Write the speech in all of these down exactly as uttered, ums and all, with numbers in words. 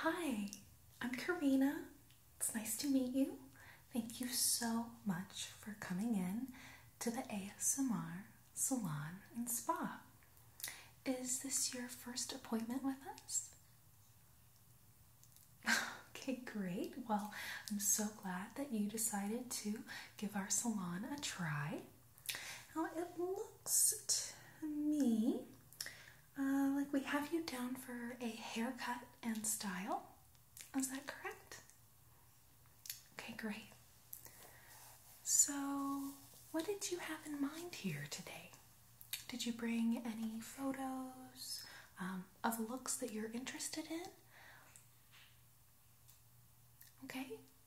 Hi, I'm Karina. It's nice to meet you. Thank you so much for coming in to the A S M R Salon and Spa. Is this your first appointment with us? Okay, great. Well, I'm so glad that you decided to give our salon a try. Now, it looks to me uh, like we have you down for a haircut and style. Is that correct? Okay, great. So, what did you have in mind here today? Did you bring any photos um, of looks that you're interested in? Okay.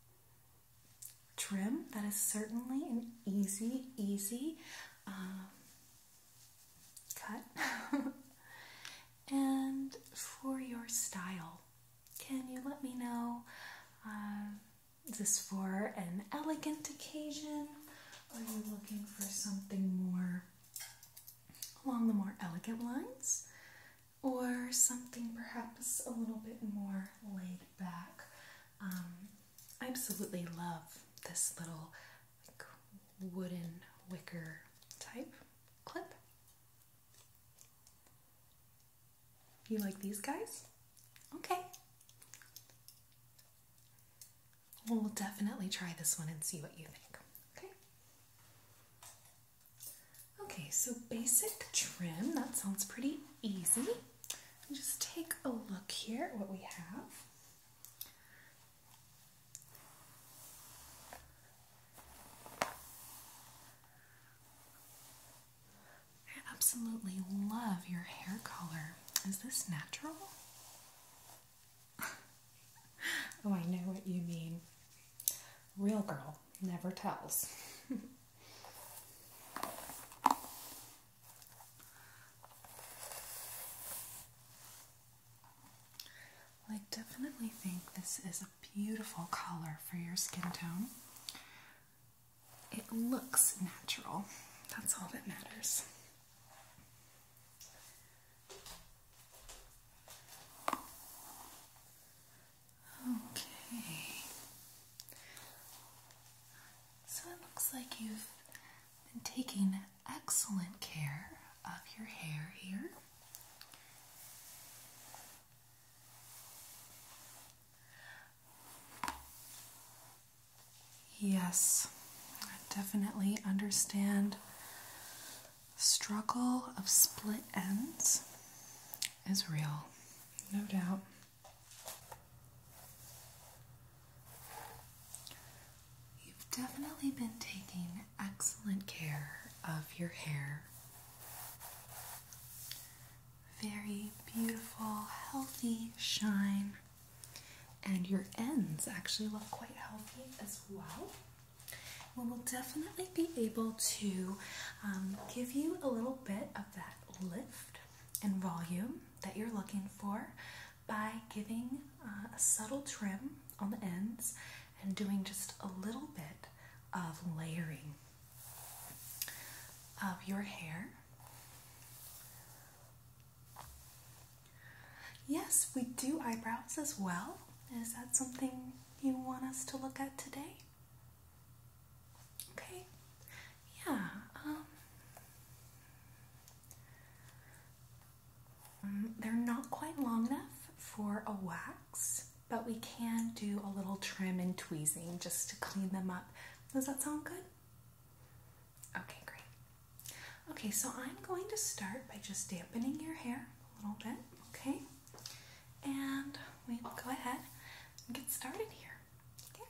Trim, that is certainly an easy, easy um, cut. And for your style, can you let me know, uh, is this for an elegant occasion? Or are you looking for something more along the more elegant lines? Or something perhaps a little bit more laid back? Um, I absolutely love this little like, wooden wicker type clip. You like these guys? Okay. We'll definitely try this one and see what you think. Okay. Okay, so basic trim, that sounds pretty easy. Just take a look here at what we have. I absolutely love your hair color. Is this natural? Oh, I know what you mean. Real girl never tells. I definitely think this is a beautiful color for your skin tone. It looks natural. That's all that matters. Okay. So it looks like you've been taking excellent care of your hair here. Yes, I definitely understand the struggle of split ends is real, no doubt. You've definitely been taking excellent care of your hair. Very beautiful, healthy shine. And your ends actually look quite healthy as well. We will definitely be able to um, give you a little bit of that lift and volume that you're looking for by giving uh, a subtle trim on the ends and doing just a little bit of layering of your hair. Yes, we do eyebrows as well. Is that something you want us to look at today? Okay. Yeah. Um, um, they're not quite long enough for a wax, but we can do a little trim and tweezing just to clean them up. Does that sound good? Okay, great. Okay, so I'm going to start by just dampening your hair a little bit, okay? And we will go ahead and get started here. Okay.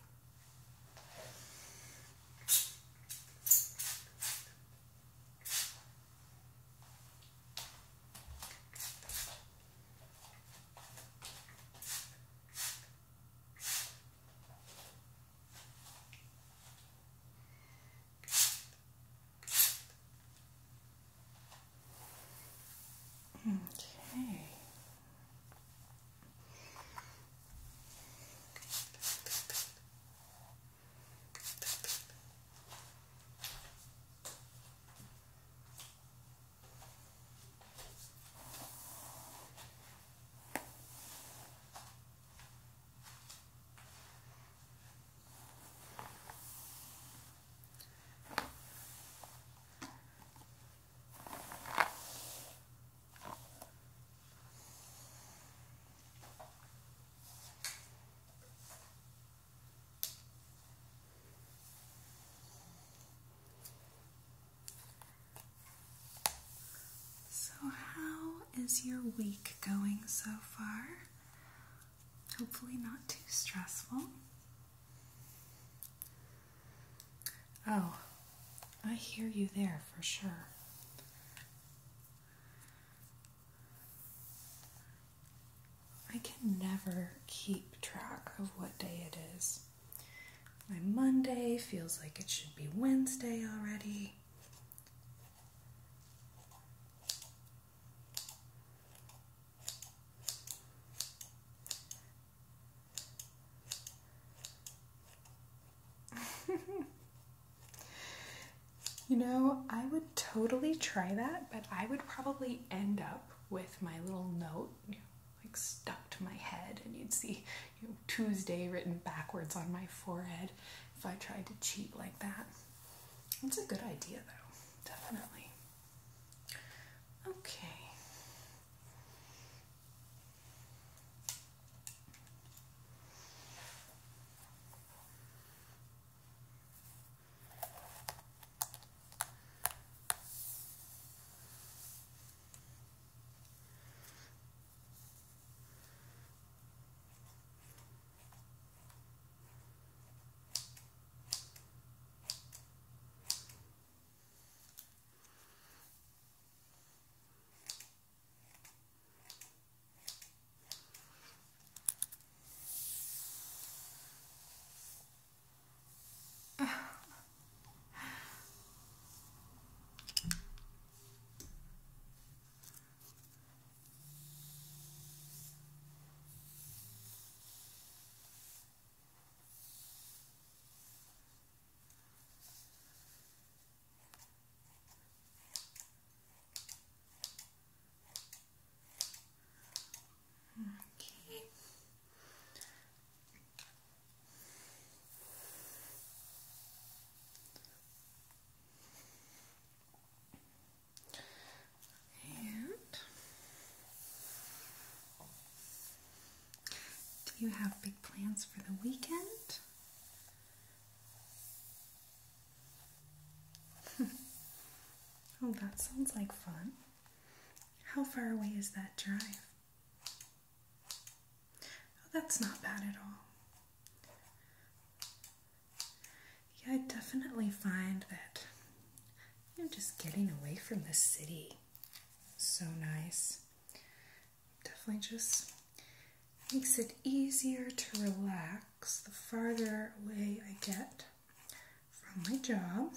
Okay. is your week going so far? Hopefully not too stressful. Oh, I hear you there for sure. I can never keep track of what day it is. My Monday feels like it should be Wednesday already. You know, I would totally try that, but I would probably end up with my little note, you know, like stuck to my head, and you'd see, you know, Tuesday written backwards on my forehead if I tried to cheat like that. It's a good idea, though, definitely. Okay. Do you have big plans for the weekend? Oh, that sounds like fun. How far away is that drive? Oh, that's not bad at all. Yeah, I definitely find that, you know, just getting away from the city is so nice. Definitely just makes it easier to relax the farther away I get from my job.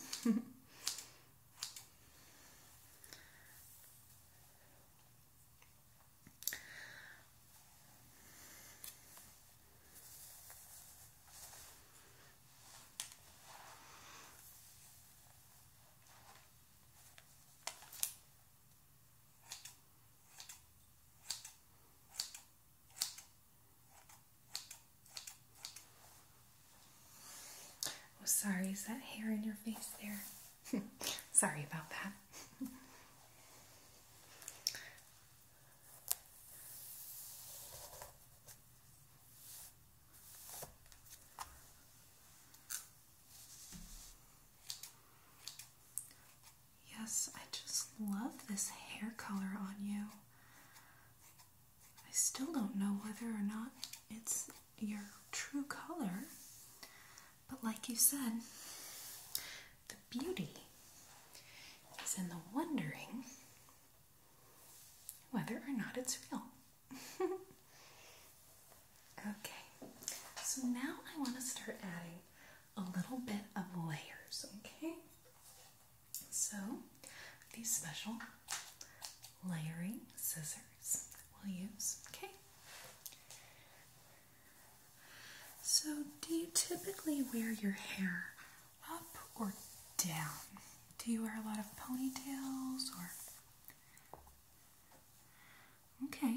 Oh, sorry, is that hair in your face there? Sorry about that. Yes, I just love this hair color on you. I still don't know whether or not it's your true color, but like you said, the beauty is in the wondering whether or not it's real. Okay, so now I want to start adding a little bit of layers, okay? So, these special layering scissors we'll use, okay? So, do you typically wear your hair up or down? Do you wear a lot of ponytails or? Okay.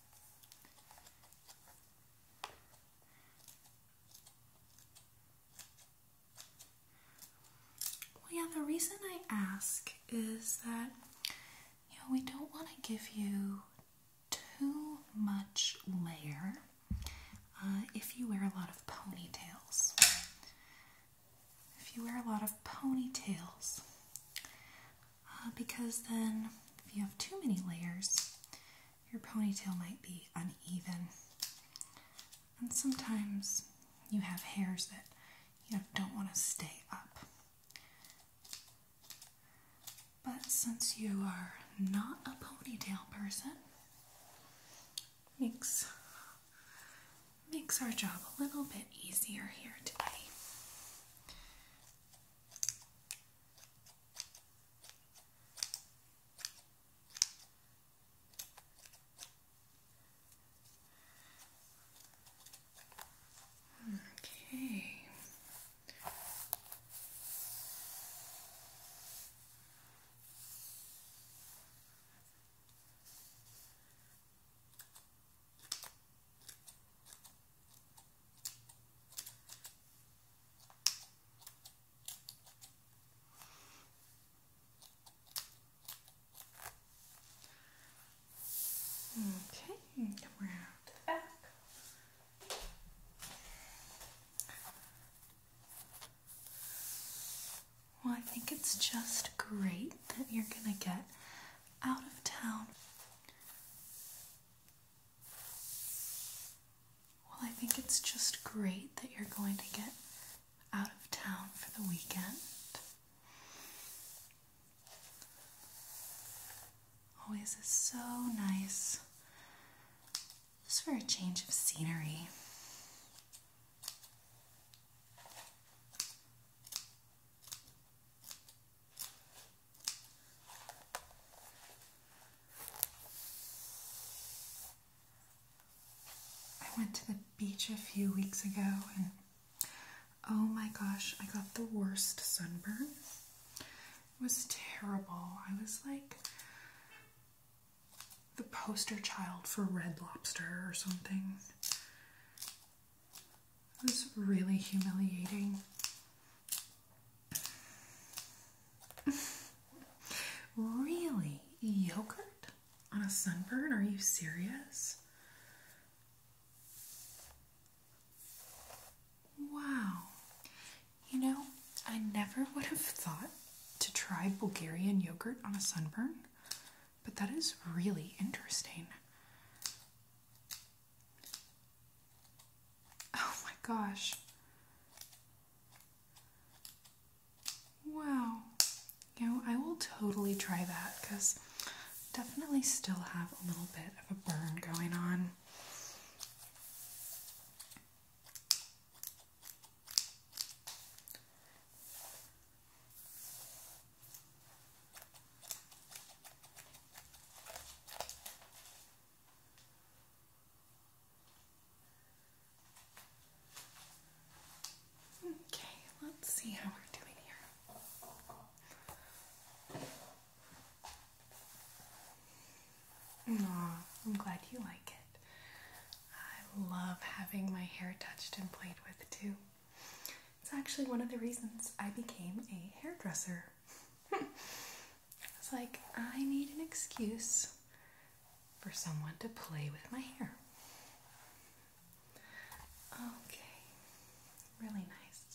Well, yeah, the reason I ask is that, you know, we don't want to give you too much layer uh, if you wear a lot of ponytails. If you wear a lot of ponytails, uh, because then if you have too many layers, your ponytail might be uneven. And sometimes you have hairs that you know, don't want to stay up. But since you are not a ponytail person, makes makes our job a little bit easier here today. Okay. Okay, come around to the back. Well, I think it's just great that you're gonna get out of town. Well, I think it's just great that you're going to get out of town for the weekend. Always is so nice. Just for a change of scenery. I went to the beach a few weeks ago and oh my gosh, I got the worst sunburn. It was terrible. I was like the poster child for Red Lobster or something. It was really humiliating. Really? Yogurt on a sunburn? Are you serious? Wow. You know, I never would have thought to try Bulgarian yogurt on a sunburn, but that is really interesting. Oh my gosh. Wow. You know, I will totally try that because definitely still have a little bit of a burn going on. Okay, let's see how we're doing here. Aw, I'm glad you like it. I love having my hair touched and played with too. It's actually one of the reasons I became a hairdresser. It's like, I need an excuse for someone to play with my hair. Okay, really nice.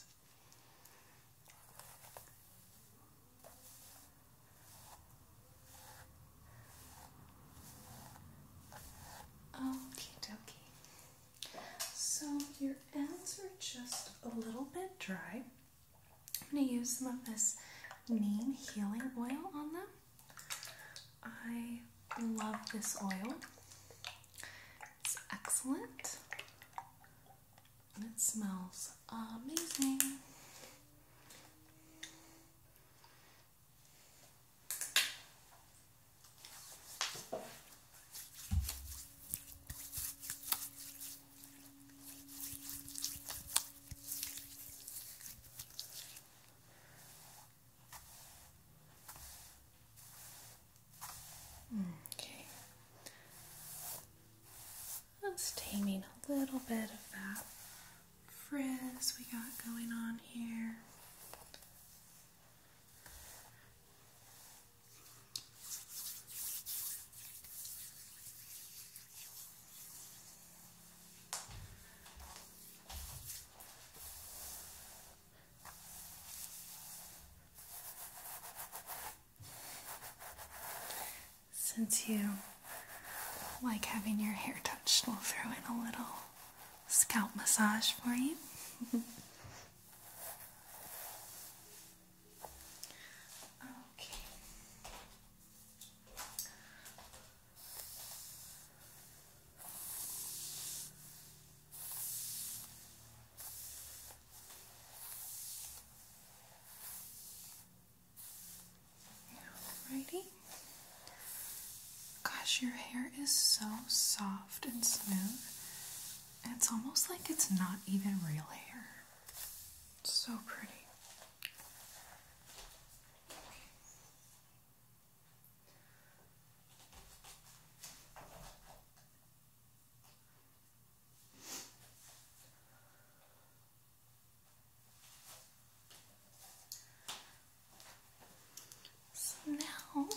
Okie dokie. So your ends are just a little bit dry. I'm going to use some of this neem healing oil on them. I love this oil. It's excellent. And it smells amazing. Okay. Just taming a little bit of that frizz we got going on here. Since you like having your hair touched, we'll throw in a little scalp massage for you. Okay. Alrighty. Gosh, your hair is so soft and smooth. It's almost like it's not even real hair. It's so pretty. So now,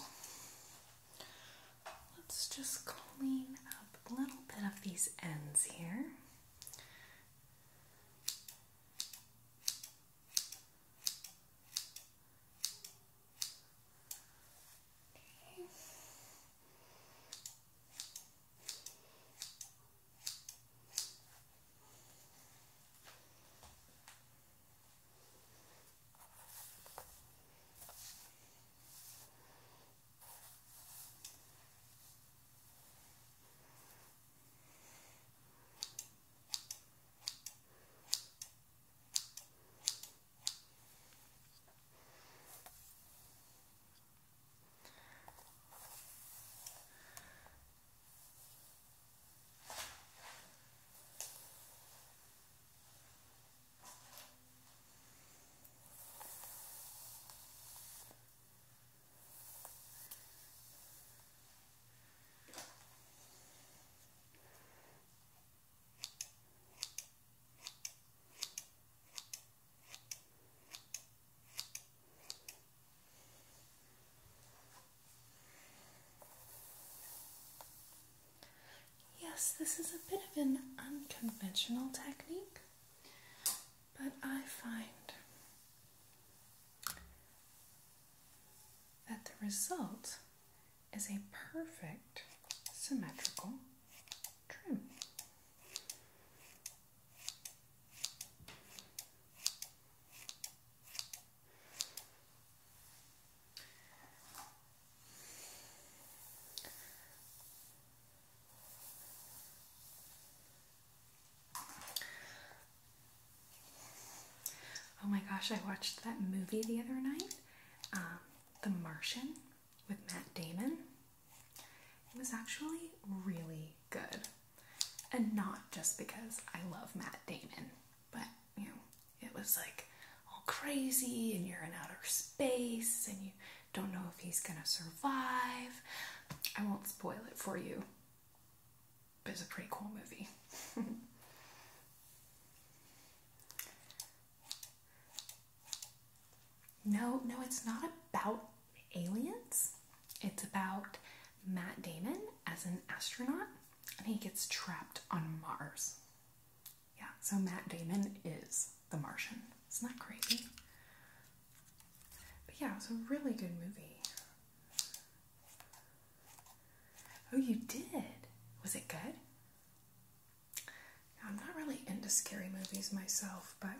let's just clean up a little bit of these ends here. Yes, this is a bit of an unconventional technique, but I find that the result is a perfect symmetrical trim. Oh my gosh, I watched that movie the other night, um, The Martian, with Matt Damon. It was actually really good. And not just because I love Matt Damon, but, you know, it was like all crazy and you're in outer space and you don't know if he's gonna survive. I won't spoil it for you, but it's a pretty cool movie. No, no, it's not about aliens. It's about Matt Damon as an astronaut, and he gets trapped on Mars. Yeah, so Matt Damon is the Martian. Isn't that crazy? But yeah, it's a really good movie. Oh, you did? Was it good? I'm not really into scary movies myself, but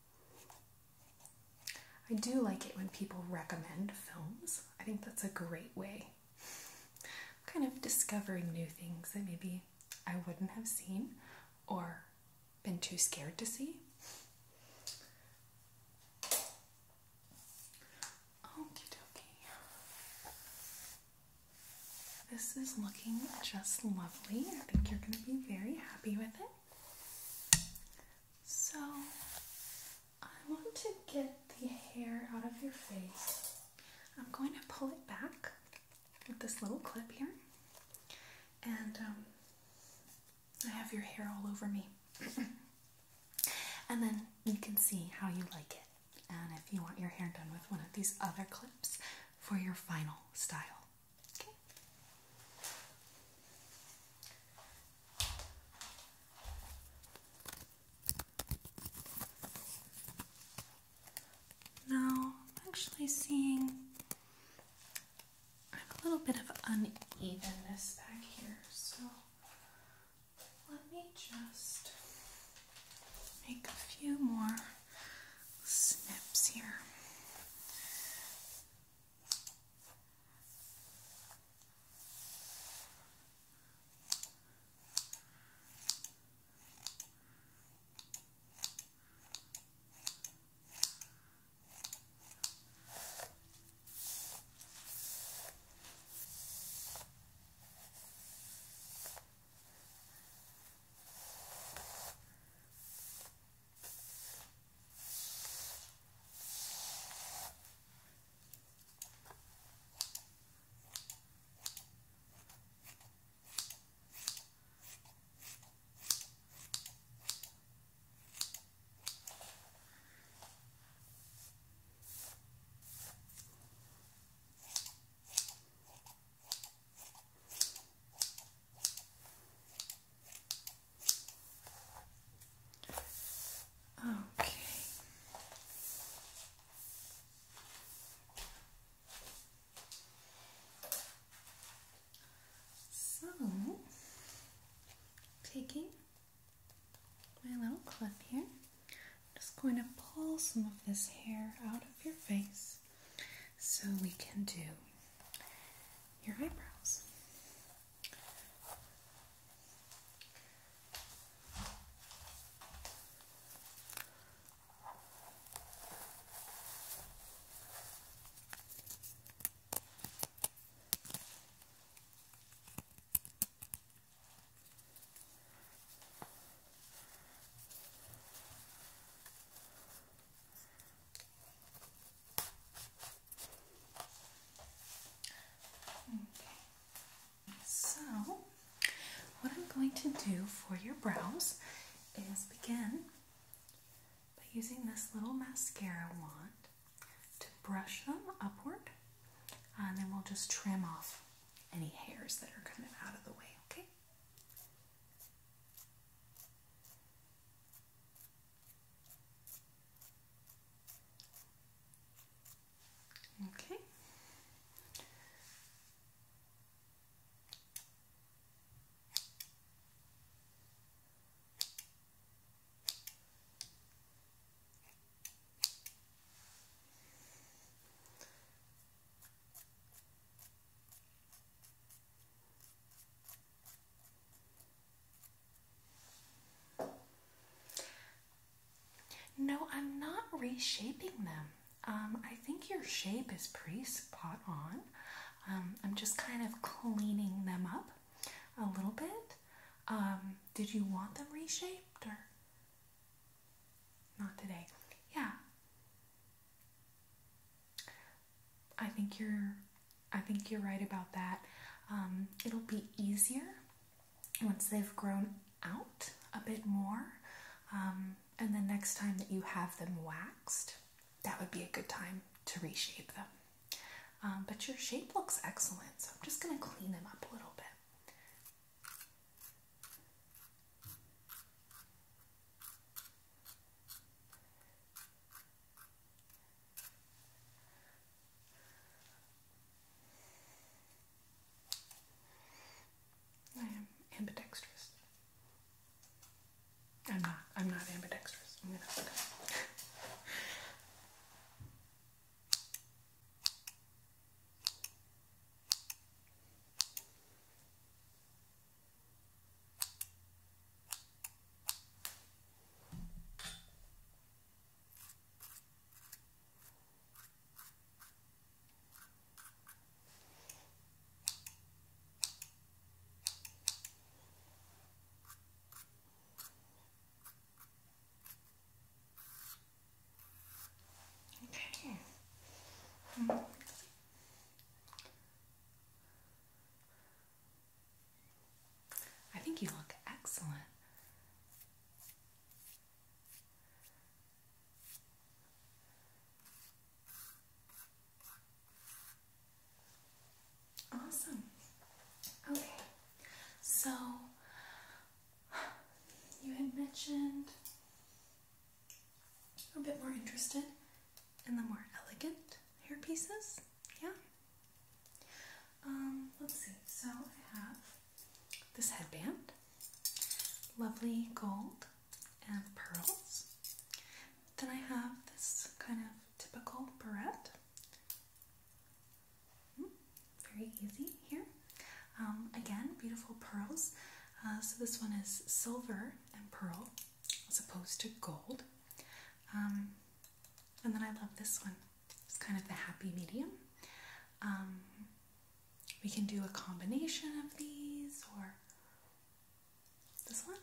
I do like it when people recommend films. I think that's a great way of kind of discovering new things that maybe I wouldn't have seen or been too scared to see. Okie dokie. This is looking just lovely. I think you're going to be very happy with it. So, I want to get the hair out of your face. I'm going to pull it back with this little clip here. And um, I have your hair all over me. And then you can see how you like it. And if you want your hair done with one of these other clips for your final style. Okay? Now, I'm actually seeing I have a little bit of unevenness back here, so So let me just make a few more snips here. Okay. So, taking my little clip here, I'm just going to pull some of this hair out of your face so we can do your eyebrows. So, what I'm going to do for your brows is begin by using this little mascara wand to brush them upward, and then we'll just trim off any hairs that are kind of out of the way, okay? Okay. No, I'm not reshaping them. Um, I think your shape is pretty spot on. Um, I'm just kind of cleaning them up a little bit. Um, did you want them reshaped or not today? Yeah. I think you're I think you're right about that. Um, it'll be easier once they've grown out a bit more. Um, and the next time that you have them waxed, that would be a good time to reshape them. Um, but your shape looks excellent, so I'm just going to clean them up a little bit. I am ambidextrous. I'm not. I'm not ambidextrous. I'm gonna look up. Okay. Hmm. I think you look excellent. Awesome. Okay. So you had mentioned a bit more interested in the more elegant hair pieces. Yeah. Um, let's see. So I have this headband. Lovely gold and pearls. Then I have this kind of typical barrette. Hmm, very easy here. Um, again, beautiful pearls. Uh, so this one is silver and pearl as opposed to gold. Um, and then I love this one. It's kind of the happy medium. Um, we can do a combination of these or this one.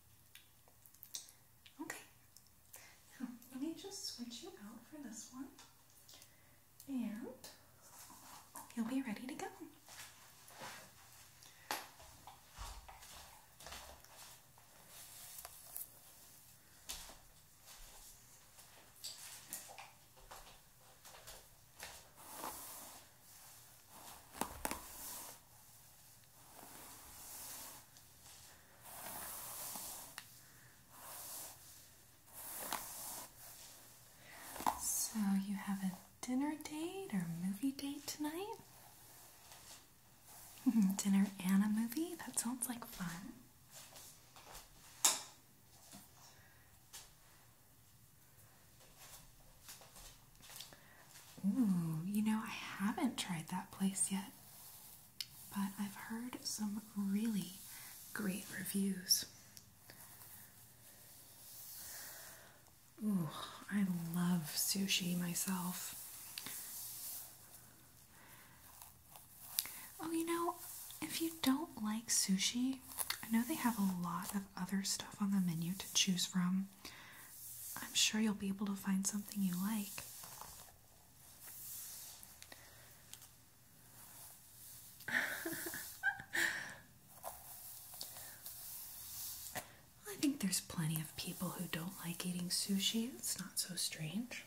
Okay. Now, let me just switch you out for this one. And you'll be ready to go. So you have a dinner date or movie date tonight? Dinner and a movie? That sounds like fun. Ooh, you know, I haven't tried that place yet, but I've heard some really great reviews. Ooh, I love sushi myself. Oh, you know, if you don't like sushi, I know they have a lot of other stuff on the menu to choose from. I'm sure you'll be able to find something you like. I think there's plenty of people who don't like eating sushi. It's not so strange.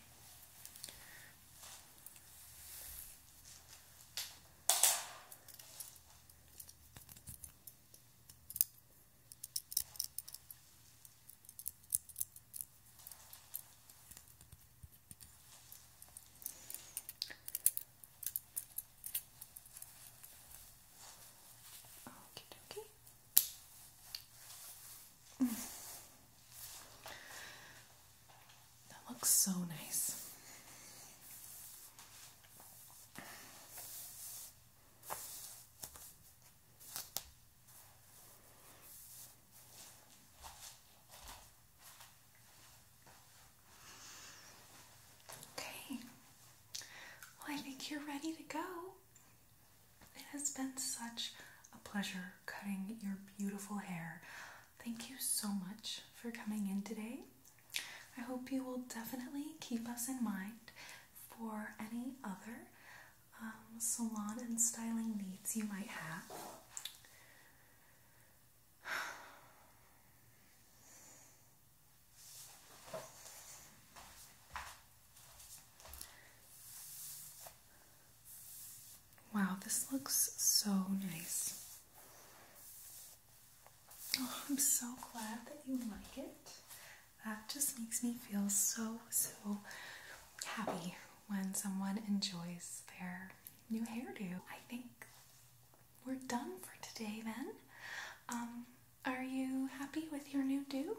Okie dokie. That looks so nice. Okay. Well, I think you're ready to go. It has been such a pleasure cutting your beautiful hair. Thank you so much for coming in today. I hope you will definitely keep us in mind for any other um, salon and styling needs you might have. Wow, this looks so nice. Oh, I'm so glad that you like it. That just makes me feel so, so happy when someone enjoys their new hairdo. I think we're done for today then. Um, are you happy with your new do?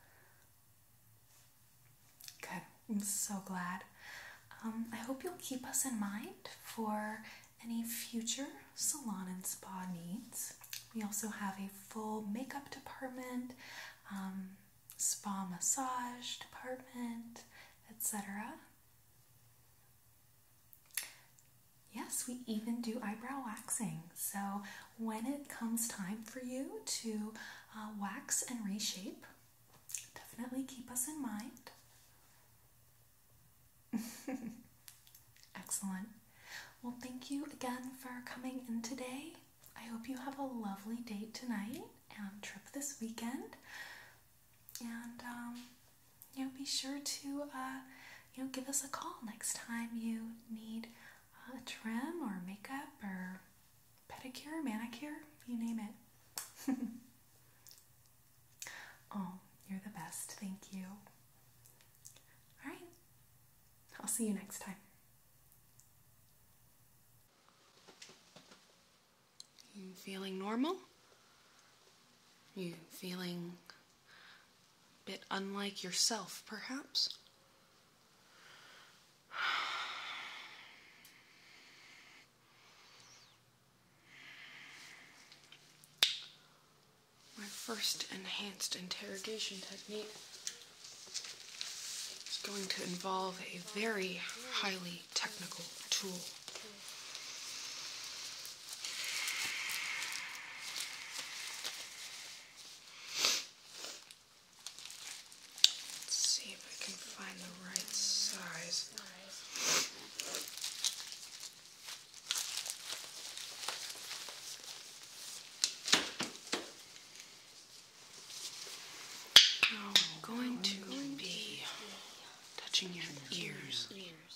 Good. I'm so glad. Um, I hope you'll keep us in mind for any future salon and spa needs. We also have a full makeup department, um, spa massage department, et cetera. Yes, we even do eyebrow waxing. So when it comes time for you to uh, wax and reshape, definitely keep us in mind. Excellent. Well, thank you again for coming in today. I hope you have a lovely date tonight and trip this weekend. And, um, you know, be sure to, uh, you know, give us a call next time you need a trim or makeup or pedicure, manicure, you name it. Oh, you're the best. Thank you. All right. I'll see you next time. You feeling normal? You feeling a bit unlike yourself, perhaps? My first enhanced interrogation technique is going to involve a very highly technical tool. Let's see if I can find the right size. Now I'm going to be touching your ears.